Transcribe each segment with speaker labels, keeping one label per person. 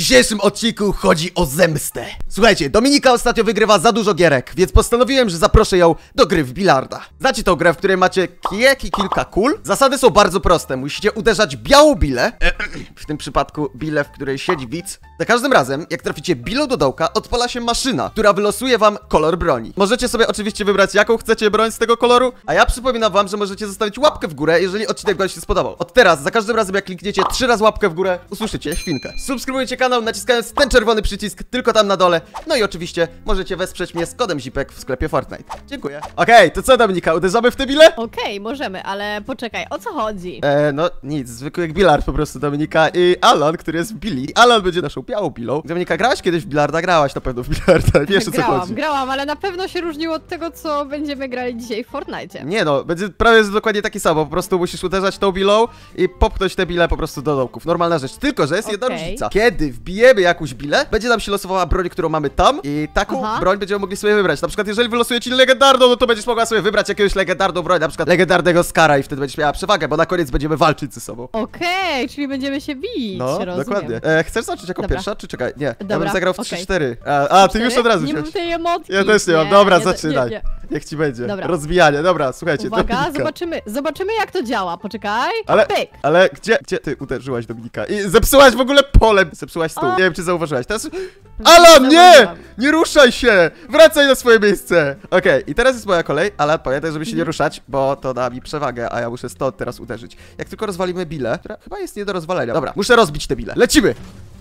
Speaker 1: dzisiejszym odcinku chodzi o zemstę. Słuchajcie, Dominika ostatnio wygrywa za dużo gierek, więc postanowiłem, że zaproszę ją do gry w bilarda. Znacie tą grę, w której macie kijek i kilka kul? Zasady są bardzo proste, musicie uderzać białą bilę, w tym przypadku bilę, w której siedzi widz. Za każdym razem, jak traficie bilą do dołka, odpala się maszyna, która wylosuje wam kolor broni. Możecie sobie oczywiście wybrać, jaką chcecie broń z tego koloru, a ja przypominam wam, że możecie zostawić łapkę w górę, jeżeli odcinek wam się spodobał. Od teraz, za każdym razem, jak klikniecie 3 razy łapkę w górę, usłyszycie świnkę. Subskrybujcie kanał, naciskając ten czerwony przycisk tylko tam na dole. No i oczywiście możecie wesprzeć mnie z kodem ZIPek w sklepie Fortnite. Dziękuję. Okej, to co, Dominika, uderzamy w te bile?
Speaker 2: Okej, możemy, ale poczekaj, o co chodzi?
Speaker 1: No nic, zwykły jak bilard po prostu, Dominika i Alan, który jest w Billy. Alan będzie naszą białą bilą. Dominika, grałaś kiedyś w bilarda? Grałaś na pewno w bilarda, wiesz o co chodzi.
Speaker 2: Grałam, ale na pewno się różniło od tego, co będziemy grali dzisiaj w Fortnite.
Speaker 1: Nie no, będzie prawie dokładnie taki sam, po prostu musisz uderzać tą bilą i popchnąć te bile po prostu do dołków. Normalna rzecz, tylko że jest jedna różnica. Kiedy wbijemy jakąś bilę, będzie nam się losowała broń, którą mamy tam i taką broń będziemy mogli sobie wybrać. Na przykład jeżeli wylosuje ci legendarną, no to będziesz mogła sobie wybrać jakiegoś legendarną broń, na przykład legendarnego Skara i wtedy będziesz miała przewagę, bo na koniec będziemy walczyć ze sobą.
Speaker 2: Okej, czyli będziemy się bić,
Speaker 1: No,
Speaker 2: rozumiem.
Speaker 1: Dokładnie. Chcesz zacząć jako pierwsza, czy czekaj? Nie, ja bym
Speaker 2: Dobra,
Speaker 1: zagrał w
Speaker 2: okej.
Speaker 1: 3-4. Ty już od razu
Speaker 2: nie
Speaker 1: wziąłeś.
Speaker 2: mam tej emotki.
Speaker 1: Ja też nie mam. Dobra, zaczynaj.
Speaker 2: Nie.
Speaker 1: Niech ci będzie.
Speaker 2: Dobra.
Speaker 1: Rozbijanie, dobra, słuchajcie.
Speaker 2: Uwaga,
Speaker 1: Dominika.
Speaker 2: zobaczymy jak to działa, poczekaj.
Speaker 1: Ale,
Speaker 2: Pyk.
Speaker 1: ale gdzie ty uderzyłaś, Dominika? I zepsułaś w ogóle pole, zepsułaś stół. Nie wiem, czy zauważyłaś. Teraz... Alan, nie! Nie ruszaj się! Wracaj na swoje miejsce! Okej, i teraz jest moja kolej, ale pamiętaj, żeby się nie ruszać, bo to da mi przewagę, a ja muszę stąd teraz uderzyć. Jak tylko rozwalimy bilę, która chyba jest nie do rozwalenia. Dobra, muszę rozbić te bile. Lecimy!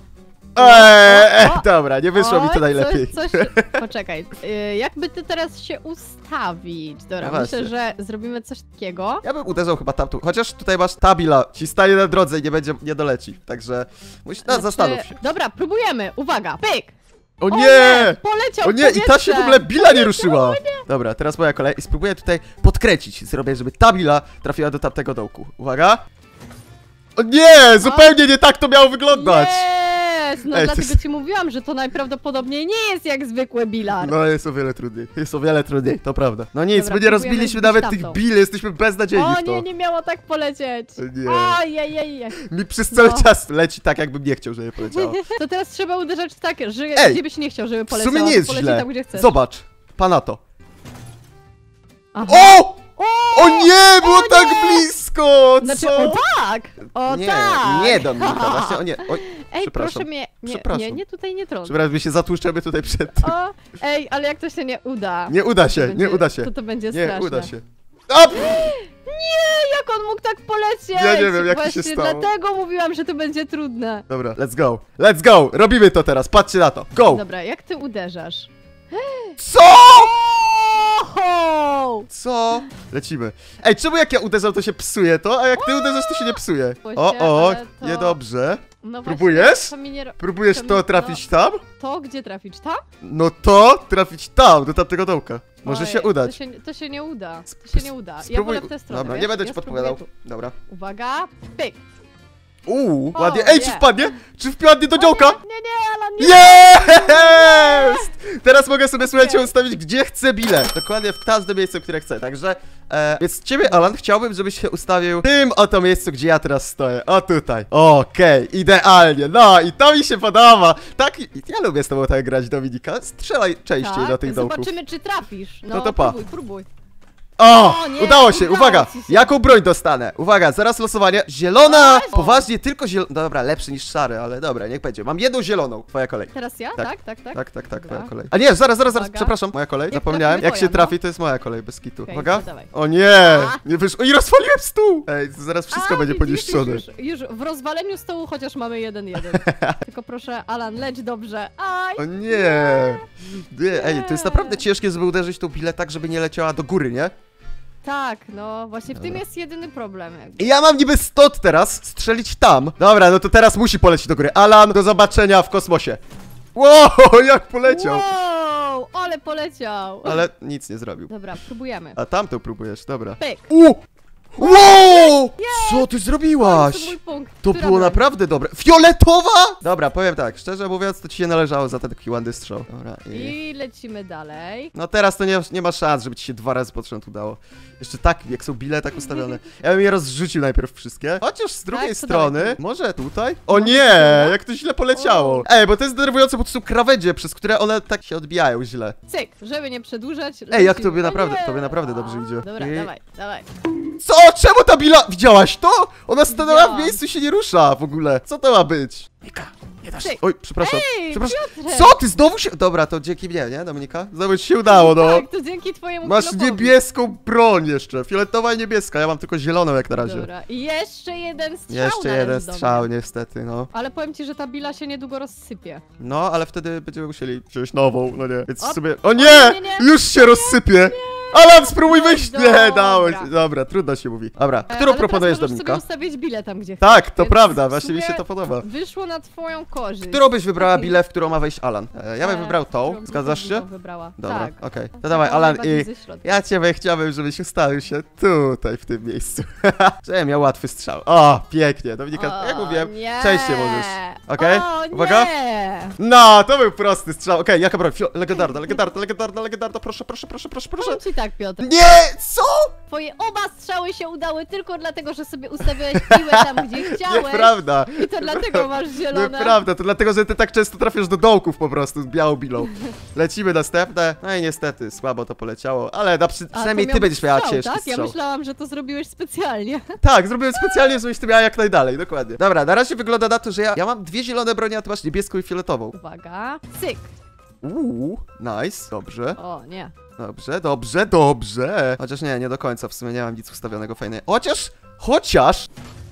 Speaker 1: Dobra, nie wyszło mi to najlepiej.
Speaker 2: Poczekaj, jakby ty teraz się ustawić? Dobra,
Speaker 1: No
Speaker 2: myślę, że zrobimy coś takiego.
Speaker 1: Ja bym uderzał chyba tamtą, chociaż tutaj masz ta bila, ci stanie na drodze i nie doleci, także musisz, zastanów się.
Speaker 2: Dobra, próbujemy, uwaga, pyk!
Speaker 1: O nie!
Speaker 2: Poleciał
Speaker 1: O nie, i ta się w ogóle bila nie ruszyła!
Speaker 2: Nie.
Speaker 1: Dobra, teraz moja kolej i spróbuję tutaj podkręcić, zrobię, żeby ta bila trafiła do tamtego dołku. Uwaga! O nie! Zupełnie nie tak to miało wyglądać!
Speaker 2: No
Speaker 1: Ej,
Speaker 2: dlatego ci mówiłam, że to najprawdopodobniej nie jest jak zwykły bilard.
Speaker 1: No jest o wiele trudniej, to prawda. No nic,
Speaker 2: Dobra,
Speaker 1: my nie rozbiliśmy nawet tych bil, jesteśmy beznadziejni w to.
Speaker 2: O nie miało tak polecieć.
Speaker 1: Nie.
Speaker 2: Ojej.
Speaker 1: Mi przez cały czas leci tak, jakbym nie chciał, żeby poleciało.
Speaker 2: To teraz trzeba uderzać w tak, że gdzie byś nie chciał, żeby
Speaker 1: W
Speaker 2: poleciało.
Speaker 1: sumie nie jest
Speaker 2: poleci
Speaker 1: źle.
Speaker 2: tam, gdzie chcesz.
Speaker 1: Zobacz, pana to.
Speaker 2: Aha.
Speaker 1: O nie, było tak blisko! Co?
Speaker 2: Znaczy, o tak! O
Speaker 1: nie,
Speaker 2: tak!
Speaker 1: nie, Dominika, właśnie, o nie. Oj,
Speaker 2: Ej,
Speaker 1: przepraszam.
Speaker 2: proszę mnie,
Speaker 1: Przepraszam.
Speaker 2: nie, tutaj nie trąć.
Speaker 1: Przepraszam, my się zatłuszczamy tutaj przed tym.
Speaker 2: O, ej, ale jak to się nie uda?
Speaker 1: Nie uda się, nie uda się.
Speaker 2: To będzie
Speaker 1: Nie
Speaker 2: straszne.
Speaker 1: uda się. A!
Speaker 2: Nie, jak on mógł tak polecieć?
Speaker 1: Ja nie wiem, jak to
Speaker 2: Właśnie
Speaker 1: się stało.
Speaker 2: dlatego mówiłam, że to będzie trudne.
Speaker 1: Dobra, let's go! Robimy to teraz, patrzcie na to. Go!
Speaker 2: Dobra, jak ty uderzasz?
Speaker 1: Co?
Speaker 2: Oho!
Speaker 1: Co? Lecimy. Ej, czemu jak ja uderzam, to się psuje to, a jak ty uderzasz, to się nie psuje?
Speaker 2: Właśnie,
Speaker 1: O,
Speaker 2: ale to-
Speaker 1: niedobrze.
Speaker 2: No
Speaker 1: Próbujesz?
Speaker 2: właśnie, to mi nie...
Speaker 1: Próbujesz
Speaker 2: to mi-
Speaker 1: to trafić tam?
Speaker 2: To gdzie trafić? Tam?
Speaker 1: No to trafić tam, do tamtego dołka. Może
Speaker 2: Ojej,
Speaker 1: się udać.
Speaker 2: To się nie uda. To się nie uda. Ja
Speaker 1: Spróbuj.
Speaker 2: wolę w tę stronę,
Speaker 1: Dobra,
Speaker 2: wiesz?
Speaker 1: nie będę
Speaker 2: Ja
Speaker 1: ci
Speaker 2: spróbuję
Speaker 1: podpowiadał.
Speaker 2: tu.
Speaker 1: Dobra.
Speaker 2: Uwaga, pyk.
Speaker 1: Ładnie.
Speaker 2: O,
Speaker 1: Ej, czy
Speaker 2: nie.
Speaker 1: wpadnie? Czy wpadnie do działka?
Speaker 2: Nie, Alan, nie.
Speaker 1: Jest! Teraz mogę sobie, słuchajcie, ustawić gdzie chcę bile. Dokładnie w każde miejsce, które chcę. Także, więc ciebie, Alan, chciałbym, żebyś się ustawił w tym oto miejscu, gdzie ja teraz stoję. O tutaj. Okej, idealnie. No i to mi się podoba. Tak, ja lubię z tobą tak grać, Dominika. Strzelaj częściej do tych dołków.
Speaker 2: Zobaczymy, czy trafisz.
Speaker 1: No to pa.
Speaker 2: Próbuj.
Speaker 1: O!
Speaker 2: O nie,
Speaker 1: Udało się,
Speaker 2: udało
Speaker 1: uwaga!
Speaker 2: ci się.
Speaker 1: Jaką broń dostanę? Uwaga, zaraz losowanie. Zielona!
Speaker 2: O!
Speaker 1: Poważnie, tylko zielona. Dobra, lepszy niż szary, ale dobra, niech będzie. Mam jedną zieloną. Twoja kolej.
Speaker 2: Teraz ja?
Speaker 1: Tak.
Speaker 2: Tak.
Speaker 1: Tak, twoja
Speaker 2: Dobra.
Speaker 1: kolej. A nie, zaraz,
Speaker 2: Uwaga.
Speaker 1: przepraszam, moja kolej,
Speaker 2: Jak
Speaker 1: zapomniałem.
Speaker 2: trafimy
Speaker 1: Jak się
Speaker 2: twoja,
Speaker 1: trafi,
Speaker 2: no.
Speaker 1: to jest moja kolej, bez kitu.
Speaker 2: Okej,
Speaker 1: Uwaga.
Speaker 2: no dawaj.
Speaker 1: O nie! Nie wyszło. I rozwaliłem stół! Ej, to zaraz wszystko będzie
Speaker 2: widzisz,
Speaker 1: poniszczone.
Speaker 2: Już w rozwaleniu stołu chociaż mamy 1-1. Tylko proszę, Alan, leć dobrze. Aj!
Speaker 1: O nie! Nie, ej, to jest naprawdę ciężkie, żeby uderzyć tą bilę tak, żeby nie leciała do góry, nie?
Speaker 2: Tak, no właśnie w tym jest jedyny problem.
Speaker 1: I ja mam niby stąd teraz strzelić tam. Dobra, no to teraz musi polecieć do góry. Alan, do zobaczenia w kosmosie. Wow, jak poleciał.
Speaker 2: Wow, ale poleciał.
Speaker 1: Ale nic nie zrobił.
Speaker 2: Dobra, próbujemy.
Speaker 1: A tamtą próbujesz, dobra.
Speaker 2: Pyk.
Speaker 1: Wow! Co ty
Speaker 2: To
Speaker 1: zrobiłaś?
Speaker 2: mój punkt.
Speaker 1: To
Speaker 2: Która
Speaker 1: było
Speaker 2: broń?
Speaker 1: naprawdę dobre. Fioletowa? Dobra, powiem tak, szczerze mówiąc, to ci się należało za ten taki ładny strzał. Dobra,
Speaker 2: I lecimy dalej.
Speaker 1: no teraz to nie ma szans, żeby ci się 2 razy pod rząd udało. Jeszcze tak, jak są bile tak ustawione. Ja bym je rozrzucił najpierw wszystkie. Chociaż z drugiej
Speaker 2: Tak, to
Speaker 1: strony,
Speaker 2: dawaj.
Speaker 1: może tutaj? O
Speaker 2: Może
Speaker 1: nie,
Speaker 2: tutaj?
Speaker 1: jak to źle poleciało.
Speaker 2: O.
Speaker 1: Ej, bo to jest denerwujące, bo to są krawędzie, przez które one tak się odbijają źle.
Speaker 2: Cyk, żeby nie przedłużać.
Speaker 1: Ej, jak
Speaker 2: lecimy.
Speaker 1: tobie
Speaker 2: O
Speaker 1: naprawdę,
Speaker 2: nie!
Speaker 1: tobie naprawdę dobrze idzie.
Speaker 2: Dobra,
Speaker 1: I-
Speaker 2: dawaj, dawaj.
Speaker 1: Co? Czemu ta bila... Widziałaś to? Ona stanęła w
Speaker 2: Widziałam.
Speaker 1: miejscu i się nie rusza w ogóle. Co to ma być? Mika, nie dasz...
Speaker 2: Cyk.
Speaker 1: Oj, przepraszam.
Speaker 2: Ej,
Speaker 1: Przepraszam.
Speaker 2: Piotrek!
Speaker 1: Co? Ty znowu się... Dobra, to dzięki mnie, nie, Dominika? Znowu ci się udało, no.
Speaker 2: Tak, to dzięki twojemu
Speaker 1: Masz
Speaker 2: kilofowi.
Speaker 1: niebieską broń jeszcze. Fioletowa i niebieska. Ja mam tylko zieloną jak na razie.
Speaker 2: Dobra, i jeszcze jeden strzał
Speaker 1: Jeszcze
Speaker 2: należy
Speaker 1: jeden
Speaker 2: do
Speaker 1: strzał,
Speaker 2: mnie.
Speaker 1: niestety, no.
Speaker 2: Ale powiem ci, że ta bila się niedługo rozsypie.
Speaker 1: No, ale wtedy będziemy musieli wziąć nową, no nie. Więc
Speaker 2: O,
Speaker 1: sobie... O nie!
Speaker 2: nie, nie,
Speaker 1: Już się rozsypie! Alan, spróbuj wyjść! Nie,
Speaker 2: Dobra.
Speaker 1: dałeś. Dobra, trudno się mówi. Dobra, którą
Speaker 2: Ale
Speaker 1: proponujesz,
Speaker 2: teraz możesz
Speaker 1: Dominika?
Speaker 2: sobie ustawić bilę tam, gdzie
Speaker 1: Tak,
Speaker 2: chcesz,
Speaker 1: to
Speaker 2: więc
Speaker 1: prawda,
Speaker 2: w
Speaker 1: właśnie mi się
Speaker 2: sumie
Speaker 1: to podoba.
Speaker 2: Wyszło na twoją korzyść.
Speaker 1: Którą byś wybrała bilę, w którą ma wejść Alan? Ja bym wybrał tą,
Speaker 2: którą
Speaker 1: zgadzasz
Speaker 2: drugą
Speaker 1: się?
Speaker 2: Wybrała.
Speaker 1: Dobra,
Speaker 2: Tak.
Speaker 1: okej. To dawaj,
Speaker 2: Taką
Speaker 1: Alan,
Speaker 2: najbardziej
Speaker 1: i
Speaker 2: ze środka.
Speaker 1: ja ciebie chciałbym, żebyś ustawił się tutaj, w tym miejscu. Żebym miał łatwy strzał. O, pięknie, Dominika, jak mówiłem,
Speaker 2: nie.
Speaker 1: przejść się możesz. Okej?
Speaker 2: O,
Speaker 1: Uwaga.
Speaker 2: Nie.
Speaker 1: No, to był prosty strzał. Okej, jaka broń? Legendarna, legendarna, legendarna, legendarna, proszę, proszę, proszę, proszę, proszę.
Speaker 2: Powiem ci tak, Piotr.
Speaker 1: Nie, co?
Speaker 2: Twoje oba strzały się udały tylko dlatego, że sobie ustawiłeś piłę tam, gdzie chciałeś.
Speaker 1: Nieprawda.
Speaker 2: I to dlatego masz zielone.
Speaker 1: Nieprawda, to dlatego, że ty tak często trafiasz do dołków po prostu z białą bilą. Lecimy następne. No i niestety, słabo to poleciało, ale przynajmniej
Speaker 2: to
Speaker 1: ty
Speaker 2: miał
Speaker 1: będziesz miała
Speaker 2: strzał,
Speaker 1: ciężki
Speaker 2: tak?
Speaker 1: strzał.
Speaker 2: Ja myślałam, że to zrobiłeś specjalnie.
Speaker 1: Tak, zrobiłem specjalnie, żebyś ty miała jak najdalej, dokładnie. Dobra, na razie wygląda na to, że ja mam 2 zielone bronie, a ty masz niebieską i fioletową.
Speaker 2: Uwaga. Cyk.
Speaker 1: Nice, dobrze.
Speaker 2: O, nie.
Speaker 1: Dobrze, dobrze, dobrze. Chociaż nie do końca, w sumie nie mam nic ustawionego fajnego. Chociaż...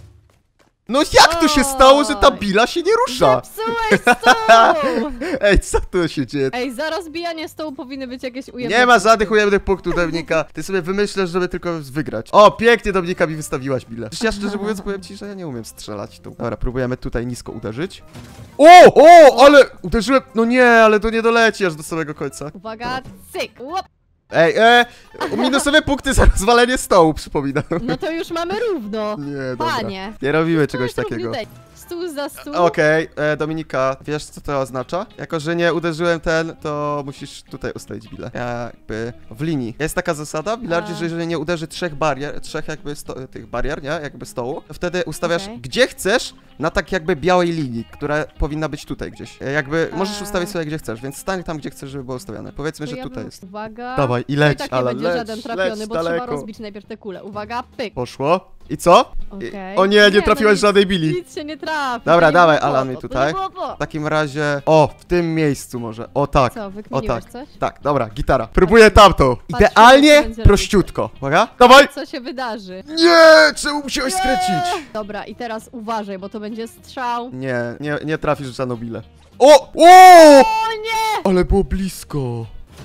Speaker 1: No jak to się stało, że ta bila się nie rusza?
Speaker 2: Zepsułeś stół!
Speaker 1: Ej, co tu się dzieje?
Speaker 2: Ej, za rozbijanie stołu powinny być jakieś ujemne
Speaker 1: Nie ma
Speaker 2: punkty.
Speaker 1: żadnych ujemnych punktów, Dominika. Ty sobie wymyślasz, żeby tylko wygrać. O, pięknie, Dominika, mi wystawiłaś bilę. Przecież ja szczerze mówiąc powiem ci, że ja nie umiem strzelać tu. Dobra, próbujemy tutaj nisko uderzyć. O, ale uderzyłem... No nie, ale to nie doleci aż do samego końca.
Speaker 2: Uwaga, cyk! Łop.
Speaker 1: Ej, minusowe punkty za rozwalenie stołu, przypominam.
Speaker 2: No to już mamy równo.
Speaker 1: Nie, dobra.
Speaker 2: Panie.
Speaker 1: Nie robimy czegoś
Speaker 2: To jest
Speaker 1: takiego.
Speaker 2: równiuteńkie. Stół za stół.
Speaker 1: Okej, Dominika, wiesz co to oznacza? Jako, że nie uderzyłem to musisz tutaj ustawić bilę. Jakby w linii. Jest taka zasada w bilardzie, że jeżeli nie uderzy trzech jakby tych barier, nie? Jakby stołu, to wtedy ustawiasz
Speaker 2: Okej.
Speaker 1: gdzie chcesz na tak jakby białej linii, która powinna być tutaj gdzieś. Jakby możesz ustawić sobie gdzie chcesz, więc stań tam gdzie chcesz, żeby było ustawione. Powiedzmy,
Speaker 2: To
Speaker 1: że
Speaker 2: ja
Speaker 1: tutaj
Speaker 2: bym-
Speaker 1: jest.
Speaker 2: Uwaga.
Speaker 1: Dawaj, i
Speaker 2: To
Speaker 1: leć,
Speaker 2: i tak nie
Speaker 1: Alan,
Speaker 2: będzie
Speaker 1: leć,
Speaker 2: żaden trafiony,
Speaker 1: leć
Speaker 2: bo
Speaker 1: daleko.
Speaker 2: trzeba rozbić najpierw te kule. Uwaga, pyk.
Speaker 1: Poszło. I co?
Speaker 2: Okej.
Speaker 1: O nie, nie trafiłaś
Speaker 2: nic-
Speaker 1: żadnej bili.
Speaker 2: Nic się nie trafi.
Speaker 1: Dobra,
Speaker 2: to nie
Speaker 1: dawaj,
Speaker 2: było
Speaker 1: Alan,
Speaker 2: po,
Speaker 1: mi
Speaker 2: to
Speaker 1: tutaj.
Speaker 2: nie było po.
Speaker 1: W takim razie... O, w tym miejscu może. O tak.
Speaker 2: Co,
Speaker 1: O
Speaker 2: wykminiłeś
Speaker 1: tak.
Speaker 2: coś?
Speaker 1: Tak, dobra, gitara. Próbuję tamtą.
Speaker 2: co
Speaker 1: Idealnie
Speaker 2: będzie
Speaker 1: prościutko. Uwaga. Dawaj!
Speaker 2: Co się wydarzy?
Speaker 1: Nie! Czemu musiałeś skręcić?
Speaker 2: Dobra, i teraz uważaj, bo to będzie strzał.
Speaker 1: Nie trafisz w żadną bilę. O!
Speaker 2: O nie!
Speaker 1: Ale było blisko.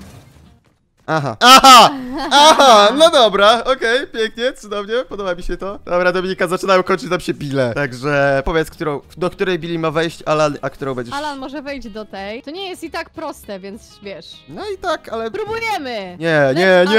Speaker 1: Aha, no dobra, okej, pięknie, cudownie, podoba mi się to. Dobra, Dominika, zaczynają kończyć nam się bile. Także powiedz, do której bili ma wejść Alan, a którą będziesz...
Speaker 2: Alan może wejść do tej. To nie jest i tak proste, więc wiesz.
Speaker 1: No i tak, ale...
Speaker 2: Próbujemy!
Speaker 1: Nie.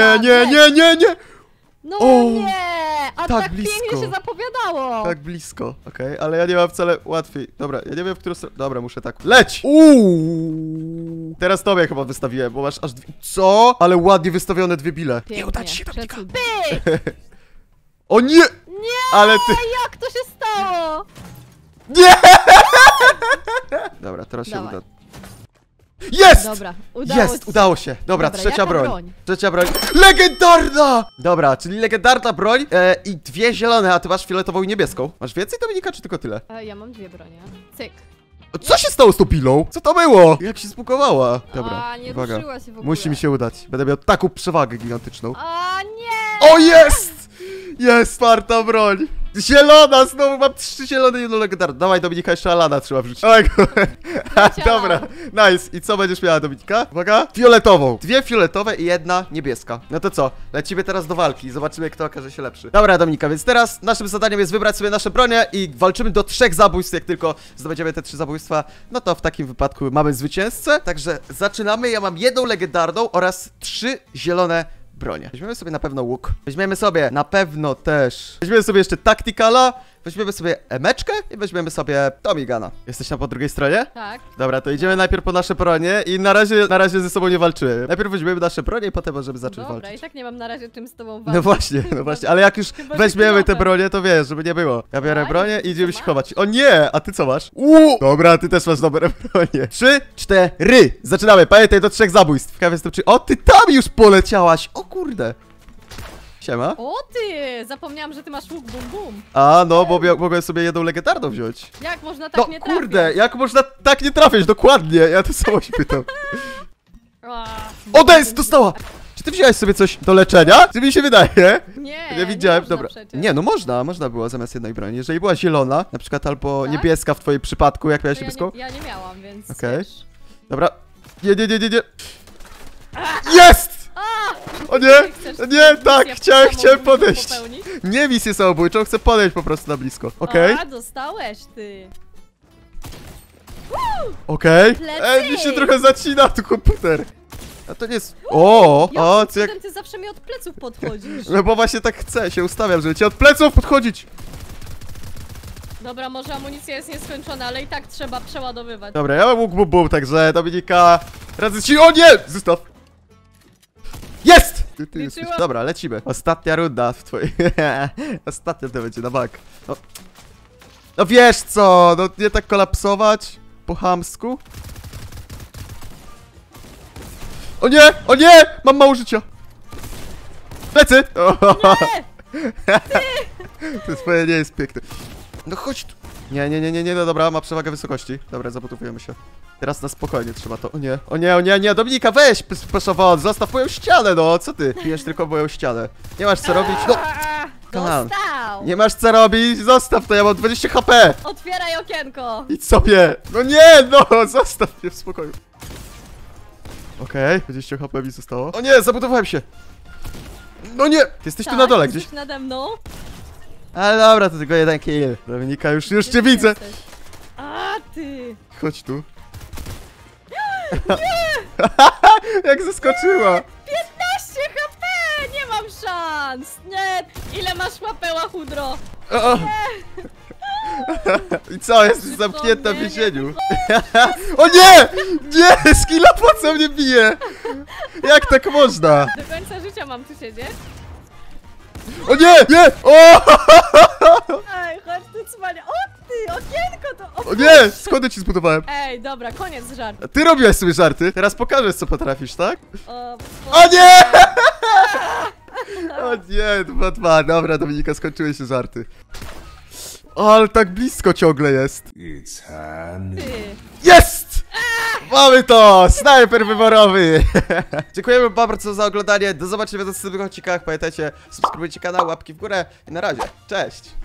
Speaker 2: No
Speaker 1: O,
Speaker 2: nie! A
Speaker 1: tak
Speaker 2: tak
Speaker 1: blisko.
Speaker 2: pięknie się zapowiadało!
Speaker 1: Tak blisko, okej, ale ja nie mam wcale łatwiej. Dobra, ja nie wiem, w którą stronę... Dobra, muszę tak... Leć! Teraz tobie chyba wystawiłem, bo masz aż dwie... Co? Ale ładnie wystawione 2 bile.
Speaker 2: Pięknie,
Speaker 1: Nie uda ci się, Dominika.
Speaker 2: przecud. Pyk!
Speaker 1: O nie!
Speaker 2: Nie!
Speaker 1: Ale ty...
Speaker 2: Jak to się stało?
Speaker 1: Nie! Dobra, teraz się
Speaker 2: Dawaj.
Speaker 1: uda. Jest!
Speaker 2: Dobra, udało ci się.
Speaker 1: Udało się. Dobra,
Speaker 2: Dobra,
Speaker 1: trzecia
Speaker 2: jaka
Speaker 1: broń.
Speaker 2: broń?
Speaker 1: Trzecia broń. Legendarna! Dobra, czyli legendarna broń i 2 zielone, a ty masz fioletową i niebieską. Masz więcej, Dominika, czy tylko tyle?
Speaker 2: Ja mam 2 bronie. Cyk.
Speaker 1: Co się stało z tą pilą? Co to było? Jak się spukowała? Dobra,
Speaker 2: A, nie
Speaker 1: uwaga.
Speaker 2: ruszyła się w ogóle.
Speaker 1: Musi mi się udać. Będę miał taką przewagę gigantyczną.
Speaker 2: A, nie!
Speaker 1: O, jest! Jest, czwarta broń! Zielona! Znowu mam 3 zielone i 1 legendarną. Dawaj, Dominika, jeszcze Alana trzeba wrzucić. Oj, dobra, nice. I co będziesz miała, Dominika? Uwaga. Fioletową. 2 fioletowe i 1 niebieska. No to co? Lecimy teraz do walki. Zobaczymy, kto okaże się lepszy. Dobra, Dominika, więc teraz naszym zadaniem jest wybrać sobie nasze bronie i walczymy do 3 zabójstw. Jak tylko zdobędziemy te 3 zabójstwa, no to w takim wypadku mamy zwycięzcę. Także zaczynamy. Ja mam 1 legendarną oraz 3 zielone bronie. Weźmiemy sobie na pewno łuk. Weźmiemy sobie na pewno też... Weźmiemy sobie jeszcze Tacticala. Weźmiemy sobie emeczkę i weźmiemy sobie Tomigana. Jesteś tam po drugiej stronie?
Speaker 2: Tak.
Speaker 1: Dobra, to idziemy najpierw po nasze bronie i na razie ze sobą nie walczymy. Najpierw weźmiemy nasze bronie i potem możemy zacząć
Speaker 2: Dobra,
Speaker 1: walczyć.
Speaker 2: i tak nie mam na razie czym z tobą walczyć.
Speaker 1: No właśnie, ale jak już
Speaker 2: Chyba, że
Speaker 1: weźmiemy te
Speaker 2: kilofem.
Speaker 1: bronie, to wiesz, żeby nie było. Ja biorę
Speaker 2: Tak?
Speaker 1: bronię i idziemy
Speaker 2: Co
Speaker 1: się
Speaker 2: masz?
Speaker 1: chować. O nie, a ty co masz? Dobra, ty też masz dobre bronie. 3, 4, zaczynamy, pamiętaj, do 3 zabójstw. Ciekawe jestem, czy... O, ty tam już poleciałaś, o kurde. Siema.
Speaker 2: O ty! Zapomniałam, że ty masz łuk bum bum.
Speaker 1: A, no, bo mogłem sobie jedną legendarną wziąć.
Speaker 2: Jak można tak
Speaker 1: No
Speaker 2: nie trafić?
Speaker 1: kurde, jak można tak nie trafić, dokładnie, ja to samo się pytam.
Speaker 2: A,
Speaker 1: Odes, dostała! Czy ty wziąłeś sobie coś do leczenia? Czy mi się wydaje?
Speaker 2: Nie,
Speaker 1: widziałem,
Speaker 2: można
Speaker 1: dobra.
Speaker 2: przecież.
Speaker 1: Nie, no można było zamiast jednej broni. Jeżeli była zielona, na przykład, albo
Speaker 2: Tak?
Speaker 1: niebieska w twoim przypadku, jak miałeś
Speaker 2: To
Speaker 1: niebieską.
Speaker 2: ja nie miałam, więc
Speaker 1: Okej.
Speaker 2: wiesz.
Speaker 1: Dobra. Nie. Jest! O nie!
Speaker 2: Chcesz
Speaker 1: Nie, tak,
Speaker 2: misję
Speaker 1: chciałem
Speaker 2: samobójczą
Speaker 1: podejść.
Speaker 2: popełnić?
Speaker 1: Nie misję samobójczą, chcę podejść po prostu na blisko. Okej,
Speaker 2: A, dostałeś ty.
Speaker 1: okej.
Speaker 2: Plecy!
Speaker 1: Mi się trochę zacina tu komputer. A to nie jest... O,
Speaker 2: Jakim
Speaker 1: co jak...
Speaker 2: cudem ty zawsze mi od pleców podchodzisz?
Speaker 1: No bo właśnie tak chcę, się ustawiam, żeby cię od pleców podchodzić.
Speaker 2: Dobra, może amunicja jest nieskończona, ale i tak trzeba przeładowywać.
Speaker 1: Dobra, ja mam łuk bum bum, także Dominika... Razy ci... O nie! Zostaw! Jest! Ty jesteś...
Speaker 2: Liczyłam.
Speaker 1: Dobra, lecimy. Ostatnia runda w twojej... Ostatnia to będzie na bank. No. No wiesz co, no nie tak kolapsować po chamsku. O nie! O nie! Mam mało życia. Plecy! To swoje nie jest piękne. No chodź tu. Nie, no dobra, ma przewagę wysokości. Dobra, zabudowujemy się. Teraz na spokojnie trzeba to. O nie, Dominika, weź, proszę wod, zostaw moją ścianę, no, co ty? Pijesz tylko moją ścianę. Nie masz co robić, no, come on.
Speaker 2: Dostał!
Speaker 1: Nie masz co robić, zostaw to, ja mam 20 HP.
Speaker 2: Otwieraj okienko!
Speaker 1: Idź sobie. No nie, no, zostaw mnie w spokoju. Okej, 20 HP mi zostało. O nie, zabudowałem się. No nie, ty jesteś tu na dole gdzieś.
Speaker 2: Jesteś nade mną?
Speaker 1: Ale dobra, to tylko jeden kill. Dominika, już
Speaker 2: Gdzie
Speaker 1: cię
Speaker 2: ty
Speaker 1: widzę.
Speaker 2: jesteś? A ty!
Speaker 1: Chodź tu. Jak zaskoczyła.
Speaker 2: 15 HP! Nie mam szans! Nie! Ile masz łapeła, chudro?
Speaker 1: O. I co, jesteś zamknięta w
Speaker 2: nie,
Speaker 1: więzieniu? O nie! Nie! Skilla, po co mnie bije? Jak tak można?
Speaker 2: Do końca życia mam tu siedzieć?
Speaker 1: O nie! Nie! O!
Speaker 2: Ej, chodź tu cwania. O ty! Okienko to...
Speaker 1: O nie! Skąd ci zbudowałem?
Speaker 2: Ej, dobra, koniec żart.
Speaker 1: Ty robiłaś sobie żarty. Teraz pokażesz, co potrafisz, tak?
Speaker 2: O
Speaker 1: nie! O nie, 2-2. Dobra, Dominika, skończyły się żarty. O, ale tak blisko ciągle jest.
Speaker 2: Ty.
Speaker 1: Jest! Mamy to! Snajper wyborowy! Dziękujemy bardzo za oglądanie. Do zobaczenia w następnych odcinkach. Pamiętajcie, subskrybujcie kanał, łapki w górę i na razie. Cześć!